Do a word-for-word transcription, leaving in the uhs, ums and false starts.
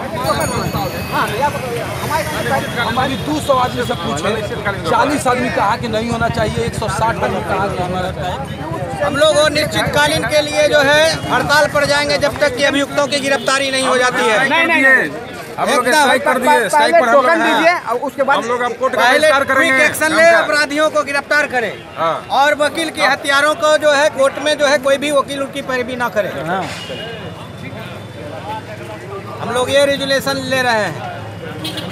हमारी दो सौ आदमी से पूछे, चालीस आदमी कहा कि नहीं होना चाहिए, एक सौ साठ आदमी कहा कि हमारा। हम लोग निश्चितकालीन के लिए जो है हड़ताल पर जाएंगे जब तक कि अभियुक्तों की गिरफ्तारी नहीं हो जाती है। नहीं नहीं हम लोग स्ट्राइक कर दिए, स्ट्राइक पर टोकन दीजिए और उसके बाद हम लोग अब कोर्ट का पहले बहिष्कार करेंगे। क्विक एक्शन ले, अपराधियों को गिरफ्तार करें और वकील के हथियारों को जो है कोर्ट में जो है कोई भी वकील उनकी पैरवी ना करे। हम लोग ये रेजुलेशन ले रहे हैं।